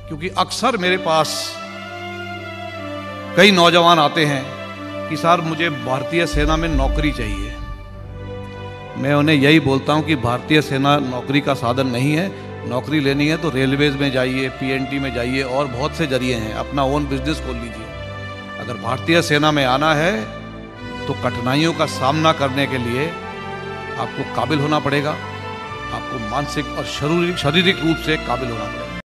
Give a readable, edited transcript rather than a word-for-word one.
क्योंकि अक्सर मेरे पास कई नौजवान आते हैं कि सर मुझे भारतीय सेना में नौकरी चाहिए। मैं उन्हें यही बोलता हूं कि भारतीय सेना नौकरी का साधन नहीं है। नौकरी लेनी है तो रेलवेज में जाइए, पीएनटी में जाइए, और बहुत से जरिए हैं। अपना ओन बिजनेस खोल लीजिए। अगर भारतीय सेना में आना है तो कठिनाइयों का सामना करने के लिए आपको काबिल होना पड़ेगा। आपको मानसिक और शारीरिक रूप से काबिल होना पड़ेगा।